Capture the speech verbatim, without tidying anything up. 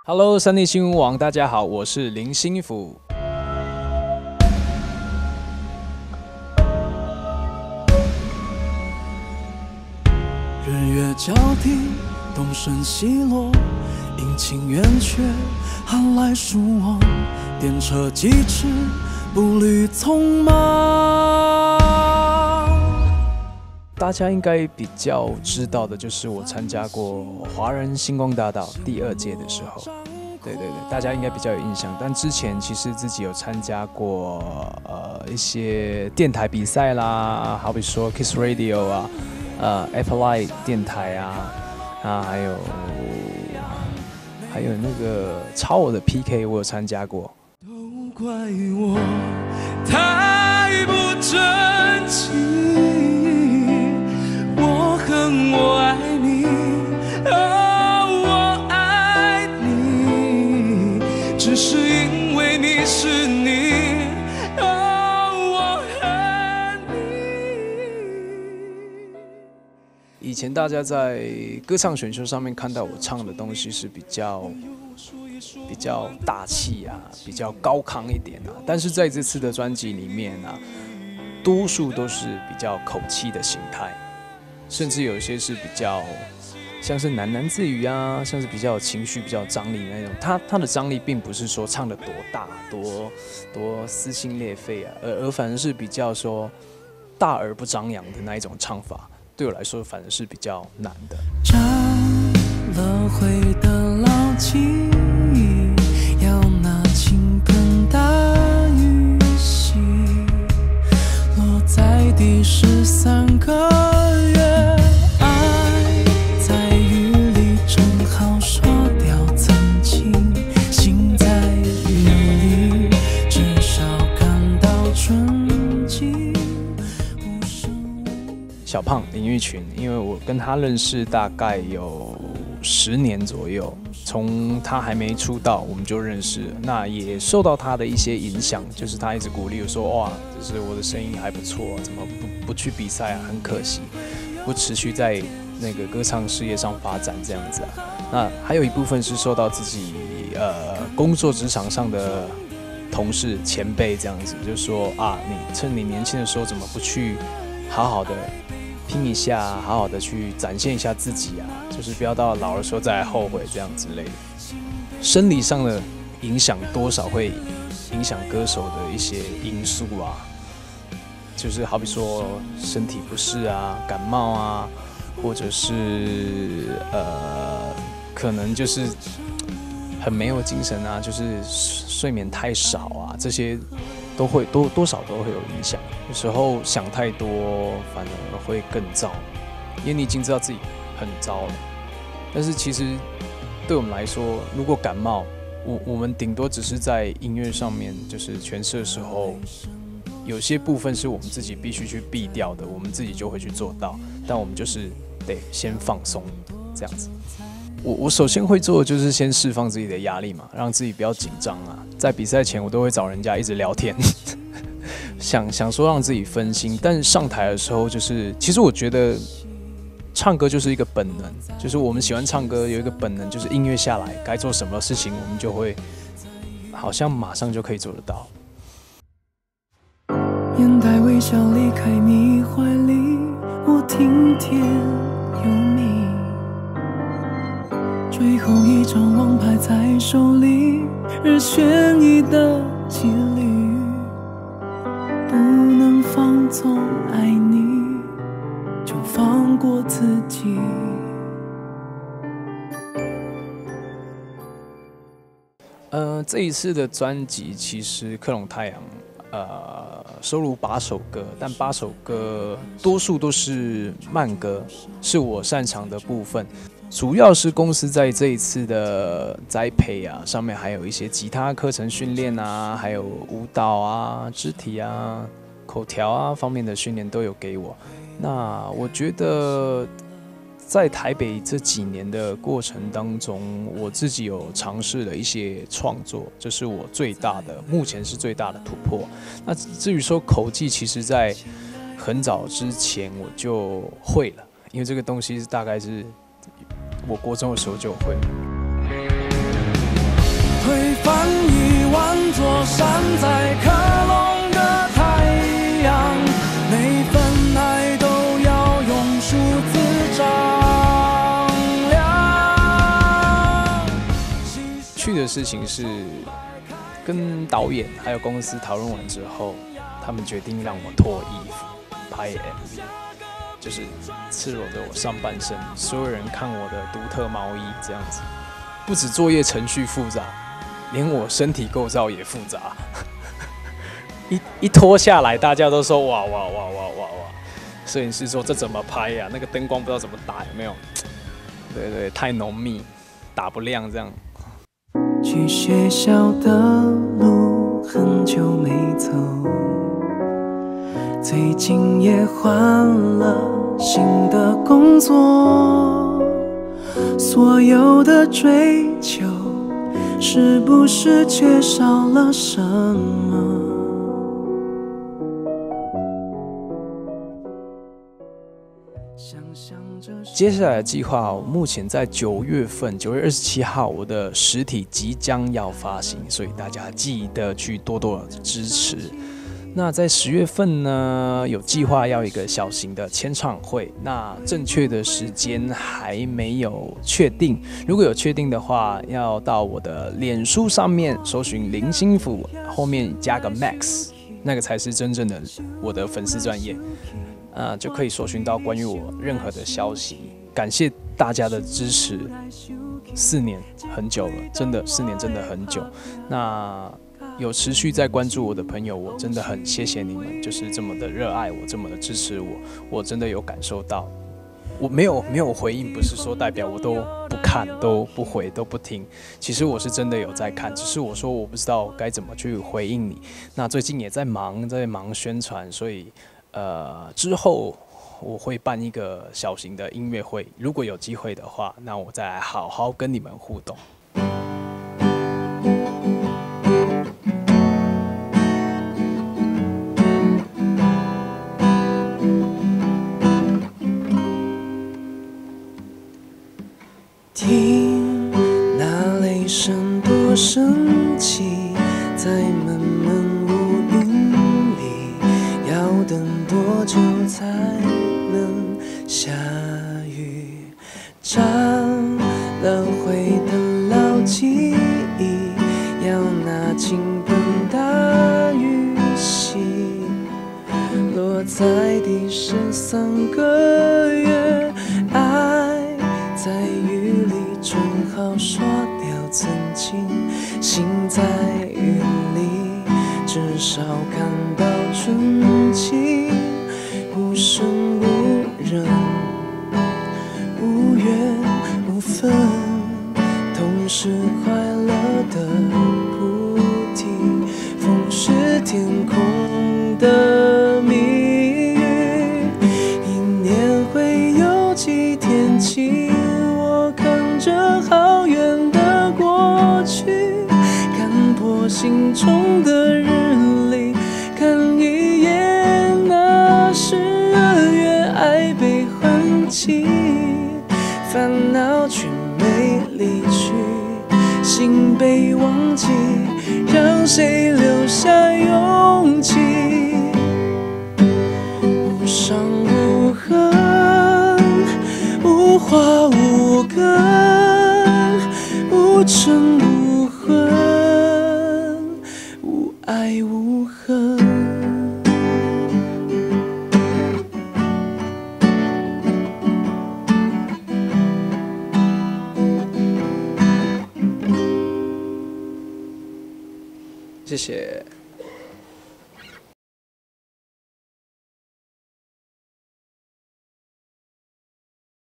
Hello， 三立新闻网，大家好，我是林心福。 日月交替，东升西落，阴晴圆缺，寒来暑往，电车疾驰，步履匆忙。 大家应该比较知道的就是我参加过华人星光大道第二届的时候，对对对，大家应该比较有印象。但之前其实自己有参加过呃一些电台比赛啦，好比说 Kiss Radio 啊，呃 Apple Live 电台啊，啊还有还有那个超我的 P K 我有参加过。 都怪我太不争气，我恨我爱你，哦，我爱你，只是因为你是你，哦，我恨你。 以前大家在歌唱选秀上面看到我唱的东西是比较比较大气啊，比较高亢一点啊，但是在这次的专辑里面啊，多数都是比较口气的形态，甚至有一些是比较像是喃喃自语啊，像是比较有情绪、比较有张力那种。它它的张力并不是说唱得多大、多多撕心裂肺啊，而而反而是比较说大而不张扬的那一种唱法。对我来说，反而是比较难的。 沾了灰的老记忆，要拿倾盆大雨洗，落在第十三个月，爱在雨里正好说掉曾经，心在雨里至少感到纯净。 小胖林育群，因为我跟他认识大概有十年左右，从他还没出道我们就认识了。那也受到他的一些影响，就是他一直鼓励我说：“哇，就是我的声音还不错，怎么不不去比赛啊？很可惜，不持续在那个歌唱事业上发展这样子啊。”那还有一部分是受到自己呃工作职场上的同事前辈这样子，就说啊，你趁你年轻的时候怎么不去好好的拼一下，好好的去展现一下自己啊，就是不要到老的时候再来后悔这样之类的。生理上的影响多少会影响歌手的一些因素啊，就是好比说身体不适啊、感冒啊，或者是呃，可能就是很没有精神啊，就是睡眠太少啊，这些都会多多少都会有影响。有时候想太多，反而会更糟，因为你已经知道自己很糟了。但是其实对我们来说，如果感冒，我我们顶多只是在音乐上面就是诠释的时候，有些部分是我们自己必须去避掉的，我们自己就会去做到。但我们就是得先放松，这样子。我我首先会做的就是先释放自己的压力嘛，让自己不要紧张啊。在比赛前，我都会找人家一直聊天，想想说让自己分心。但是上台的时候，就是其实我觉得唱歌就是一个本能，就是我们喜欢唱歌有一个本能，就是音乐下来该做什么事情，我们就会好像马上就可以做得到。 眼带微笑离开你怀里，我听天由命。最后一张王牌在手里，日选一的几率，不能放纵爱你，就放过自己。 呃，这一次的专辑其实克隆太阳呃收录八首歌，但八首歌多数都是慢歌，是我擅长的部分。主要是公司在这一次的栽培啊，上面还有一些吉他课程训练啊，还有舞蹈啊、肢体啊、口条啊方面的训练都有给我。那我觉得在台北这几年的过程当中，我自己有尝试了一些创作，这是我最大的，目前是最大的突破。那至于说口技，其实在很早之前我就会了，因为这个东西大概是我国中的时候就会了。 推翻一万座山，在克隆的太阳，每份爱都要用数字丈量。 去的事情是跟导演还有公司讨论完之后，他们决定让我脱衣服拍 M V， 就是赤裸的我上半身，所有人看我的独特毛衣这样子。不止作业程序复杂，连我身体构造也复杂。一一脱下来，大家都说哇哇哇哇哇哇！摄影师说这怎么拍呀、啊？那个灯光不知道怎么打，有没有？对对，太浓密，打不亮这样。 去学校的路很久没走，最近也换了新的工作，所有的追求是不是缺少了什么？ 接下来的计划，我目前在九月份，九月二十七号，我的实体即将要发行，所以大家记得去多多支持。那在十月份呢，有计划要一个小型的签唱会，那正确的时间还没有确定。如果有确定的话，要到我的脸书上面搜寻林心福，后面加个 Max， 那个才是真正的我的粉丝专页。呃，就可以搜寻到关于我任何的消息。感谢大家的支持，四年很久了，真的四年真的很久。那有持续在关注我的朋友，我真的很谢谢你们，就是这么的热爱我，这么的支持我，我真的有感受到。我没有没有回应，不是说代表我都不看、都不回、都不听。其实我是真的有在看，只是我说我不知道该怎么去回应你。那最近也在忙，在忙宣传，所以。呃，之后我会办一个小型的音乐会，如果有机会的话，那我再来好好跟你们互动。 听那雷声多生气，在闷闷无云里，要等多久才能下雨？沾了灰的老记忆，要拿倾盆大雨洗，落在地十三个月，爱在雨里正好刷掉曾经，心在云里至少看到纯净，无声无人，无缘无分，同是快乐的菩提，风是天空的谜语，一年会有几天晴？我看着好远的过去，看破心中的日历，看一眼那十二月爱被唤起，烦恼却没离去，心被忘记，让谁留下勇气？无伤无痕，无话无根，无嗔无恨，无爱无恨。 谢谢。